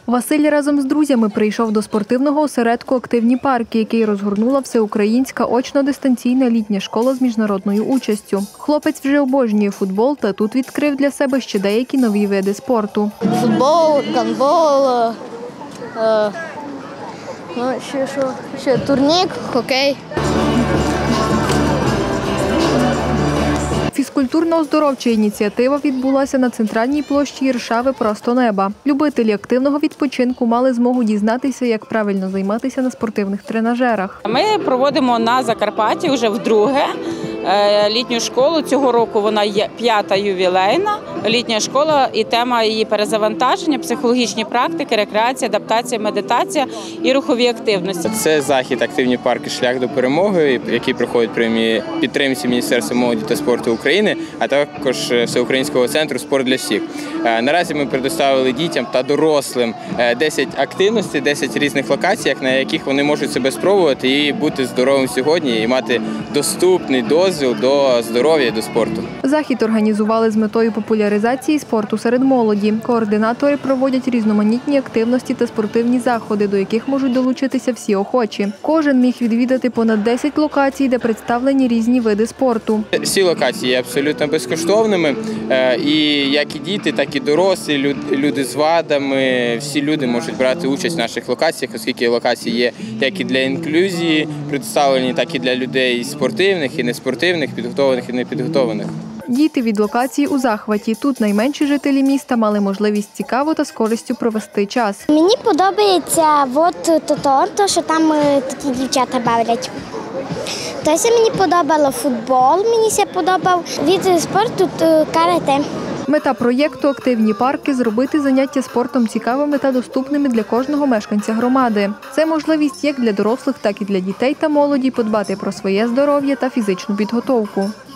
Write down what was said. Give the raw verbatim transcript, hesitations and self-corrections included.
Василь разом з друзями прийшов до спортивного осередку «Активні парки», який розгорнула всеукраїнська очно-дистанційна літня школа з міжнародною участю. Хлопець вже обожнює футбол та тут відкрив для себе ще деякі нові види спорту. Футбол, гандбол, е, ну, ще, що, ще турнік, хокей. Фізкультурно-оздоровча ініціатива відбулася на центральній площі Іршави «Просто неба». Любителі активного відпочинку мали змогу дізнатися, як правильно займатися на спортивних тренажерах. Ми проводимо на Закарпатті вже вдруге літню школу. Цього року вона є п'ята ювілейна літня школа, і тема її перезавантаження, психологічні практики, рекреація, адаптація, медитація і рухові активності. Це захід «Активні парки. Шлях до перемоги», який проходить при підтримці Міністерства молоді та спорту України, а також Всеукраїнського центру «Спорт для всіх». Наразі ми предоставили дітям та дорослим десять активностей, десять різних локацій, на яких вони можуть себе спробувати і бути здоровим сьогодні, і мати доступний дозвіл до здоров'я і до спорту. Захід організували з метою популяризації спорту серед молоді. Координатори проводять різноманітні активності та спортивні заходи, до яких можуть долучитися всі охочі. Кожен міг відвідати понад десять локацій, де представлені різні види спорту. Всі локації є абсолютно безкоштовними, і як і діти, так і дорослі, люди з вадами, всі люди можуть брати участь в наших локаціях, оскільки локації є як і для інклюзії представлені, так і для людей спортивних і неспортивних, підготовлених і непідготовлених. Діти від локації у захваті. Тут найменші жителі міста мали можливість цікаво та з користю провести час. Мені подобається от то, то, що там такі дівчата бавлять. Тось мені подобало футбол, мені ще подобав від спорту карате. Мета проєкту «Активні парки» – зробити заняття спортом цікавими та доступними для кожного мешканця громади. Це можливість як для дорослих, так і для дітей та молоді подбати про своє здоров'я та фізичну підготовку.